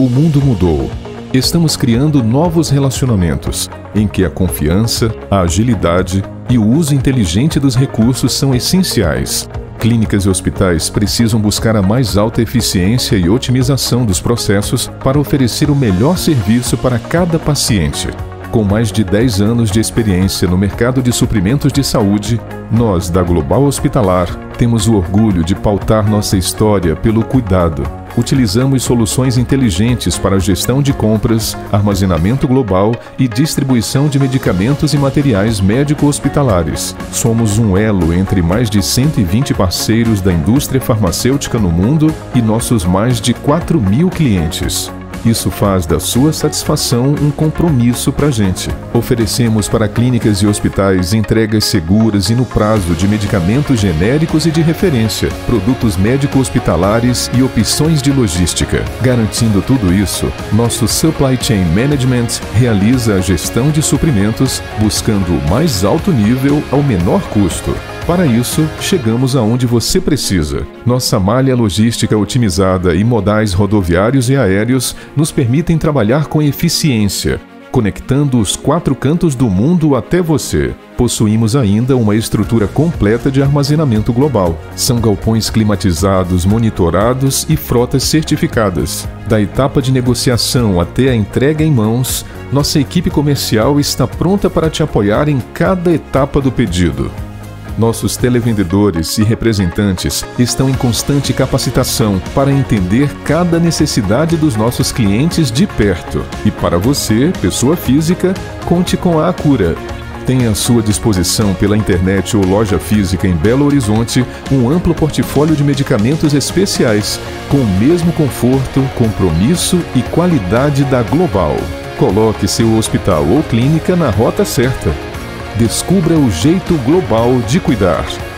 O mundo mudou. Estamos criando novos relacionamentos, em que a confiança, a agilidade e o uso inteligente dos recursos são essenciais. Clínicas e hospitais precisam buscar a mais alta eficiência e otimização dos processos para oferecer o melhor serviço para cada paciente. Com mais de 10 anos de experiência no mercado de suprimentos de saúde, nós, da Global Hospitalar, temos o orgulho de pautar nossa história pelo cuidado. Utilizamos soluções inteligentes para a gestão de compras, armazenamento global e distribuição de medicamentos e materiais médico-hospitalares. Somos um elo entre mais de 120 parceiros da indústria farmacêutica no mundo e nossos mais de 4.000 clientes. Isso faz da sua satisfação um compromisso para a gente. Oferecemos para clínicas e hospitais entregas seguras e no prazo de medicamentos genéricos e de referência, produtos médico-hospitalares e opções de logística. Garantindo tudo isso, nosso Supply Chain Management realiza a gestão de suprimentos, buscando o mais alto nível ao menor custo. Para isso, chegamos aonde você precisa. Nossa malha logística otimizada e modais rodoviários e aéreos nos permitem trabalhar com eficiência, conectando os 4 cantos do mundo até você. Possuímos ainda uma estrutura completa de armazenamento global. São galpões climatizados, monitorados e frotas certificadas. Da etapa de negociação até a entrega em mãos, nossa equipe comercial está pronta para te apoiar em cada etapa do pedido. Nossos televendedores e representantes estão em constante capacitação para entender cada necessidade dos nossos clientes de perto. E para você, pessoa física, conte com a Acura. Tem à sua disposição pela internet ou loja física em Belo Horizonte um amplo portfólio de medicamentos especiais, com o mesmo conforto, compromisso e qualidade da Global. Coloque seu hospital ou clínica na rota certa. Descubra o jeito global de cuidar.